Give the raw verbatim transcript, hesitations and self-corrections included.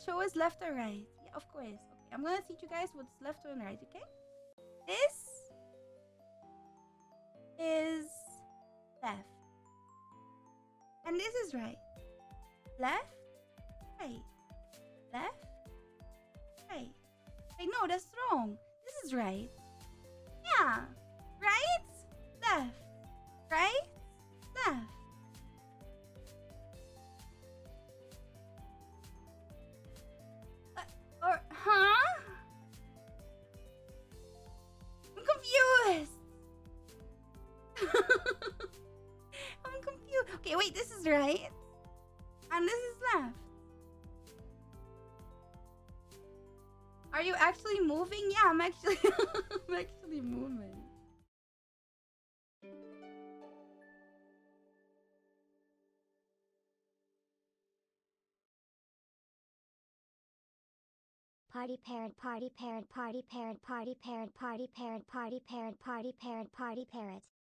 show us left or right. Yeah, of course. Okay, I'm gonna teach you guys what's left and right, okay? This is left. And this is right. Left, right. Left, right. Wait, no, that's wrong. This is right. Yeah. Right, left. Right, left. Uh, or, huh? I'm confused. I'm confused. Okay, wait, this is right. And this is left. Are you actually moving? Yeah, I'm actually I'm actually moving. Party parent party parent party parent party parent party parent party parent party parent party parent.